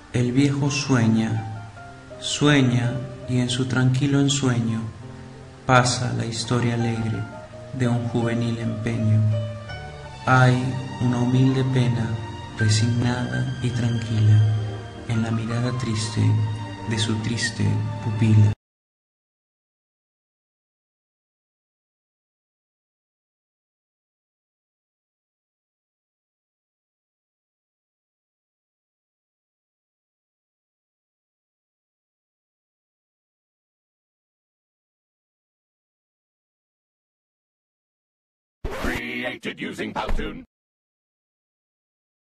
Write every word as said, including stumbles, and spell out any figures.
El viejo sueña, sueña y en su tranquilo ensueño pasa la historia alegre de un juvenil empeño. Hay una humilde pena, resignada y tranquila, en la mirada triste de su triste pupila. Created using Powtoon.